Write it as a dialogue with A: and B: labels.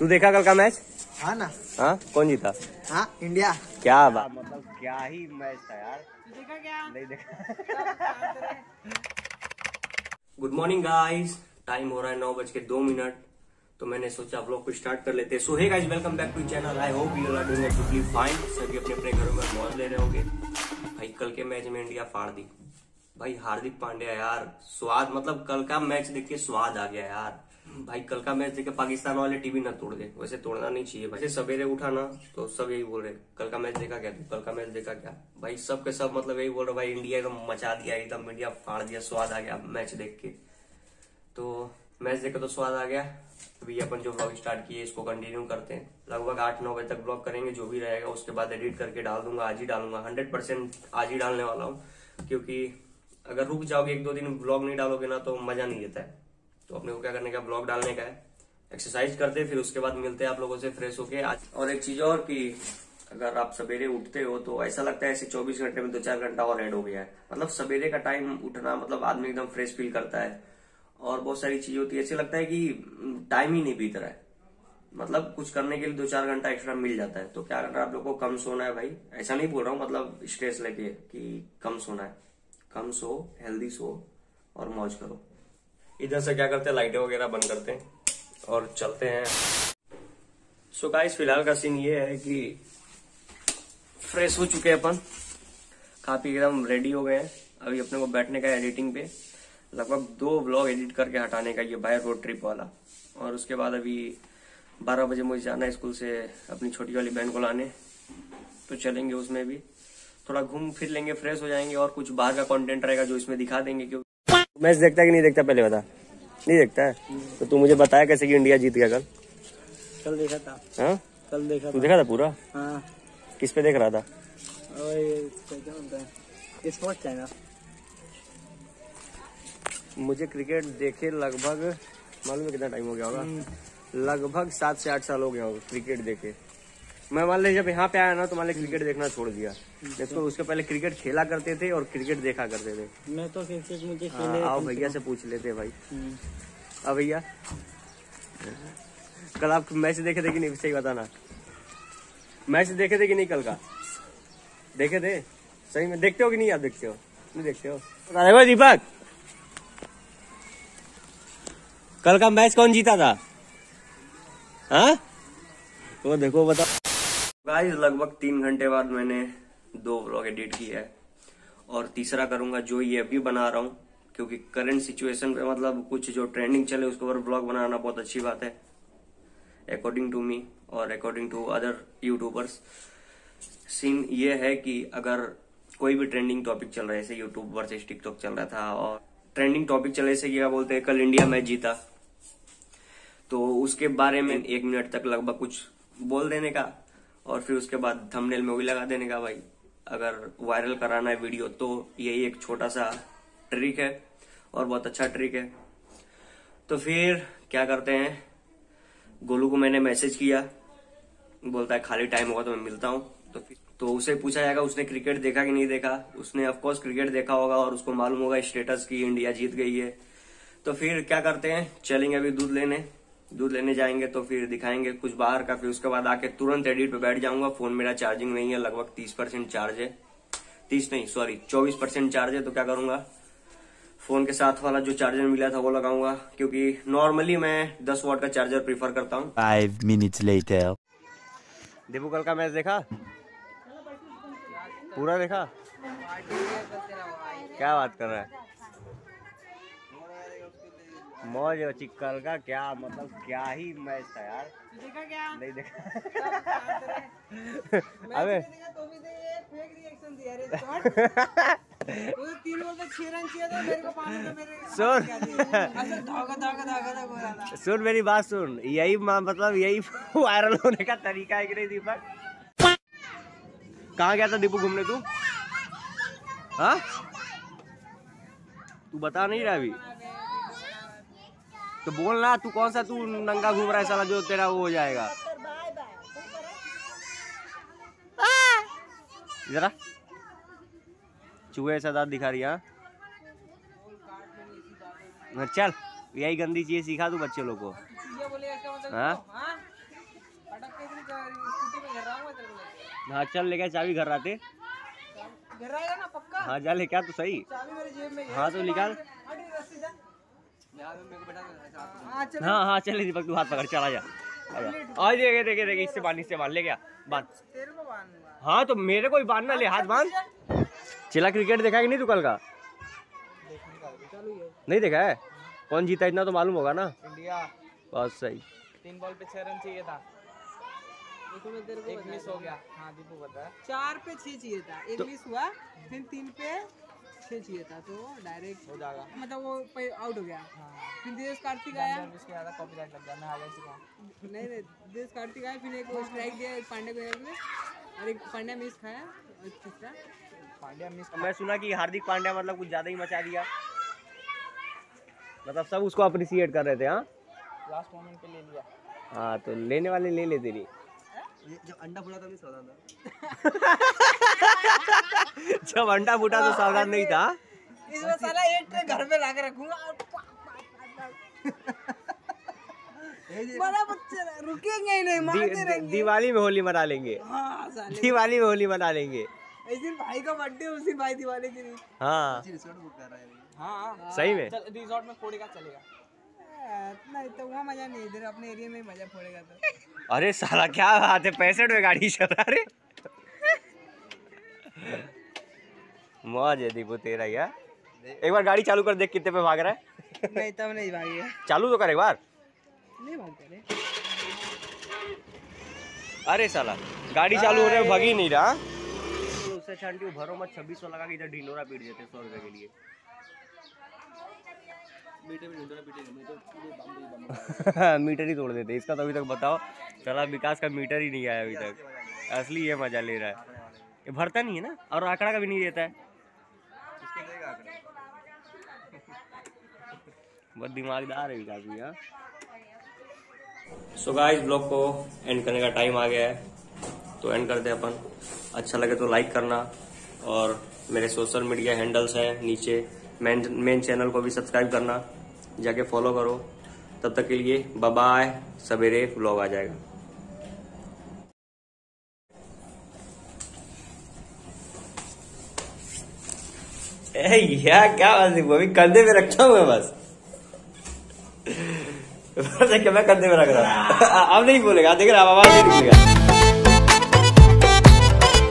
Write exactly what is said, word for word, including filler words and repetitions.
A: तू देखा कल का मैच?
B: हाँ ना।
A: हाँ, कौन जीता?
B: हाँ, इंडिया।
A: क्या बात, मतलब क्या ही मैच था यार।
B: देखा क्या?
A: नहीं देखा। गुड मॉर्निंग गाइस, टाइम हो रहा है नौ बज के दो मिनट। तो मैंने सोचा व्लॉग को स्टार्ट कर लेते हैं। So hey guys, welcome back to channel. I hope you are doing totally fine. सभी अपने अपने घरों में मौज ले रहे होंगे। भाई कल के मैच में इंडिया फाड़ दी भाई। हार्दिक पांड्या यार, स्वाद मतलब कल का मैच देख के स्वाद आ गया यार। भाई कल का मैच देख के पाकिस्तान वाले टीवी ना तोड़ दे, वैसे तोड़ना नहीं चाहिए भाई। सवेरे उठा ना तो सब यही बोल रहे कल का मैच देखा क्या, तू कल का मैच देखा क्या। भाई सब के सब मतलब यही बोल रहे भाई इंडिया एकदम मचा दिया, एकदम इंडिया फाड़ दिया, स्वाद आ गया मैच देख के। तो मैच देख के तो स्वाद आ गया। अभी अपन जो ब्लॉग स्टार्ट किए इसको कंटिन्यू करते हैं। लगभग आठ नौ बजे तक ब्लॉग करेंगे, जो भी रहेगा उसके बाद एडिट करके डाल दूंगा। आज ही डालूंगा, हंड्रेड परसेंट आज ही डालने वाला हूँ। क्योंकि अगर रुक जाओगे एक दो दिन ब्लॉग नहीं डालोगे ना तो मजा नहीं देता है। तो अपने को क्या करने का, ब्लॉग डालने का है। एक्सरसाइज करते फिर उसके बाद मिलते हैं आप लोगों से फ्रेश होके। आज और एक चीज और कि अगर आप सवेरे उठते हो तो ऐसा लगता है ऐसे चौबीस घंटे में दो चार घंटा और ऐड हो गया है। मतलब सवेरे का टाइम उठना मतलब आदमी एकदम फ्रेश फील करता है और बहुत सारी चीजें होती है। ऐसे लगता है कि टाइम ही नहीं बीत रहा है, मतलब कुछ करने के लिए दो चार घंटा एक्स्ट्रा मिल जाता है। तो क्या करना है, आप लोग को कम सोना है भाई। ऐसा नहीं बोल रहा हूँ मतलब स्ट्रेस लेके कि कम सोना है, कम सो, हेल्दी सो और मौज करो। इधर से क्या करते हैं, लाइटें वगैरह बंद करते हैं और चलते हैं। सो गाइस, फिलहाल का सीन ये है कि फ्रेश हो चुके हैं अपन, खा पी एकदम रेडी हो गए हैं। अभी अपने को बैठने का एडिटिंग पे, लगभग दो व्लॉग एडिट करके हटाने का, ये बाय रोड ट्रिप वाला। और उसके बाद अभी बारह बजे मुझे जाना है स्कूल से अपनी छोटी वाली बहन को लाने। तो चलेंगे, उसमें भी थोड़ा घूम फिर लेंगे, फ्रेश हो जाएंगे और कुछ बाहर का कंटेंट रहेगा जो इसमें दिखा देंगे। क्योंकि मैच देखता है कि नहीं देखता, पहले बता। नहीं देखता है तो तू मुझे बताया कैसे कि इंडिया जीत गया कल।
B: कल देखा था।
A: हाँ,
B: कल देखा
A: तू देखा था पूरा?
B: हाँ।
A: किस पे देख रहा था?
B: क्या होता है, स्पोर्ट्स चैनल।
A: मुझे क्रिकेट देखे लगभग, मालूम है कितना टाइम हो गया होगा, लगभग सात से आठ साल हो गया होगा क्रिकेट देखे। मैं मान लीजिए जब यहाँ पे आया ना तो मान लीजिए क्रिकेट देखना छोड़ दिया। देखो उसके पहले क्रिकेट खेला करते थे और क्रिकेट देखा करते थे।
B: मैं तो क्रिकेट मुझे
A: खेले। आओ भैया से पूछ लेते भाई। अब भैया कल आप मैच देखे थे कि नहीं, सही बताना। मैच देखे थे कि नहीं कल का? देखे थे सही में? देखते हो कि नहीं? आप देखते हो? नहीं देखते हो? बता दीपक, कल का मैच कौन जीता था? हाँ तो देखो, बता गाइस। लगभग तीन घंटे बाद मैंने दो व्लॉग एडिट किया है और तीसरा करूंगा जो ये अभी बना रहा हूँ। क्योंकि करंट सिचुएशन पे मतलब कुछ जो ट्रेंडिंग चले उसके ऊपर ब्लॉग बनाना बहुत अच्छी बात है, अकॉर्डिंग टू मी और according to other YouTubers. Scene ये है कि अगर कोई भी ट्रेंडिंग टॉपिक चल रहा है, जैसे यूट्यूब वर्सेस टिकटॉक चल रहा था और ट्रेंडिंग टॉपिक चले से क्या बोलते हैं, कल इंडिया मैच जीता, तो उसके बारे में एक मिनट तक लगभग कुछ बोल देने का और फिर उसके बाद थंबनेल में वही लगा देने का। भाई अगर वायरल कराना है वीडियो तो यही एक छोटा सा ट्रिक है और बहुत अच्छा ट्रिक है। तो फिर क्या करते हैं, गोलू को मैंने मैसेज किया, बोलता है खाली टाइम होगा तो मैं मिलता हूँ। तो फिर तो उसे पूछा जाएगा उसने क्रिकेट देखा कि नहीं देखा। उसने ऑफकोर्स क्रिकेट देखा होगा और उसको मालूम होगा स्टेटस की इंडिया जीत गई है। तो फिर क्या करते हैं, चलेंगे अभी दूध लेने। दूध लेने जाएंगे तो फिर दिखाएंगे कुछ बाहर का। फिर उसके बाद आके तुरंत एडिट पे बैठ जाऊंगा। फोन मेरा चार्जिंग नहीं है, लगभग तीस परसेंट चार्ज है, तीस नहीं सॉरी चौबीस परसेंट चार्ज है। तो क्या करूंगा, फोन के साथ वाला जो चार्जर मिला था वो लगाऊंगा। क्योंकि नॉर्मली मैं दस वॉट का चार्जर प्रीफर करता हूँ।
C: Five minutes later.
A: देबू कल का मैच देखा? पूरा देखा? क्या बात कर रहा है, मौज चिक्कल का। क्या मतलब क्या ही मैच था यार।
B: देखा क्या?
A: नहीं देखा।
B: अबे तो भी दे फेक रिएक्शन दिया रे स्कॉट। वो तीन बॉल पे छह रन चाहिए था, मेरे को पांच तो मेरे
A: सुन
B: अच्छा धागा धागा धागा धागा बोला था।
A: सुन मेरी बात सुन, यही मतलब यही वायरल होने का तरीका है कि नहीं दीपक? कहाँ गया था दीपू घूमने तू? हाँ तू बता नहीं रहा अभी तो बोल ना। तू कौन सा तू नंगा घूम रहा है साला जो तेरा वो हो जाएगा। जरा चूहे ऐसा दांत दिखा रही है। चल यही गंदी चीज सिखा तू बच्चे लोग को। हाँ हाँ चल ले गया चाबी घर आते।
B: घर आएगा ना पक्का?
A: हाँ जा ले क्या तो सही।
B: चाबी मेरे जेब में है।
A: हाँ तो निकाल। हाँ हाँ चले दीपक तू हाथ पकड़ चला जा। आज देखे देखे देखे इससे बांध इससे बांध ले गया बांध।
B: तेरे को बांधूंगा।
A: हाँ तो मेरे को ही बांधना ले हाथ बांध। चिल्ला क्रिकेट देखा कि नहीं तू कल का? नहीं देखा है? कौन जीता इतना तो मालूम होगा ना?
B: इंडिया।
A: बहुत सही।
B: तीन बॉल पे छह रन चाहिए था। एक तेरे को एक मिस हो गया। हाँ दीपू बता। चार पे छह चाहिए था, एक मिस हुआ, फिर तीन पे छह चाहिए था तो डायरेक्ट हो जाएगा, मतलब वो आउट हो गया। हाँ। फिर देश कार्तिक आया, उसके ज्यादा कॉपीराइट लग गया, मैं आ गया इसका। नहीं नहीं देश कार्तिक आया, फिर एक स्ट्राइक दिया पांडे को एक में, और एक पांड्या मिस खाया और तीसरा पांड्या मिस।
A: मैं सुना कि हार्दिक पांड्या मतलब कुछ ज्यादा ही मचा दिया, मतलब सब उसको अप्रिशिएट कर रहे थे। हाँ
B: लास्ट मोमेंट पे ले लिया।
A: हाँ तो लेने वाले ले लेते नहीं।
B: जब अंडा फूटा था मैं सावधान था।
A: जब अंडा फूटा तो सावधान नहीं था।
B: इसमें साला एक ट्रे घर पे लाके रखूंगा। बड़ा बच्चे रुकेंगे ही नहीं, मारते रहेंगे।
A: दिवाली में होली मना लेंगे।
B: हाँ साले
A: दिवाली में होली मना लेंगे।
B: इस दिन भाई का बर्थडे, उस दिन भाई दिवाली के दिन।
A: हाँ
B: रिसोर्ट बुक कर रहा है। हाँ
A: सही में
B: चल रिसोर्ट में फोड़ेगा चलेगा। नहीं तो वहाँ मजा नहीं, इधर अपने एरिया में मजा फोड़ेगा तो।
A: अरे साला क्या बात है, पैंसठ में गाड़ी चला रहे। मौज है दीपू तेरा यार। एक बार गाड़ी चालू कर देख कितने पे भाग रहा है।
B: नहीं तब नहीं भागेगा।
A: चालू तो कर एक बार।
B: नहीं भागते रे।
A: अरे साला गाड़ी चालू हो रहा है, भाग ही नहीं रहा। तो उससे छांटी भरो मत, छब्बीस सौ लगा के इधर ढिंडोरा पीट देते सौ रुपए के लिए। मीटर ही तोड़ देते इसका तो अभी तक बताओ। चला विकास का मीटर ही नहीं आया अभी तक, असली ये मजा ले रहा है। ये भरता नहीं है ना, और आंकड़ा का भी नहीं देता है। बहुत दिमागदार है विकास भी। हाँ सो गाइस ब्लॉग को एंड करने का टाइम आ गया है, तो एंड करते हैं अपन। अच्छा लगे तो लाइक करना, और मेरे सोशल मीडिया हैंडल्स हैं नीचे, मेन मेन चैनल को भी सब्सक्राइब करना, जाके फॉलो करो। तब तक के लिए बाय बाय, सवेरे व्लॉग आ जाएगा। ए यार क्या बात है, वो अभी कंधे में रखा हूँ मैं बस। क्या मैं कंधे में रख रहा अब नहीं बोलेगा, देख रहा आवाज नहीं निकलेगा।